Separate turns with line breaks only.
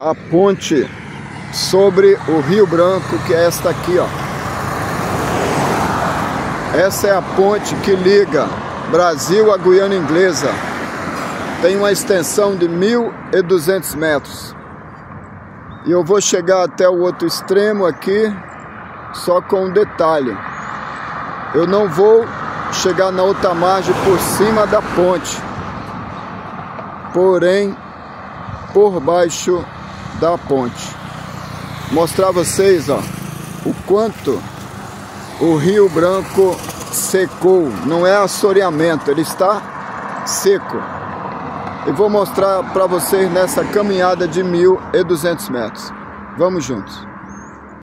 A ponte sobre o Rio Branco, que é esta aqui, ó. Essa é a ponte que liga Brasil à Guiana Inglesa. Tem uma extensão de 1.200 metros. E eu vou chegar até o outro extremo aqui, só com um detalhe. Eu não vou chegar na outra margem por cima da ponte, porém por baixo da ponte. Mostrar a vocês, ó, o quanto o Rio Branco secou. Não é assoreamento, ele está seco. E vou mostrar para vocês nessa caminhada de 1.200 metros. Vamos juntos.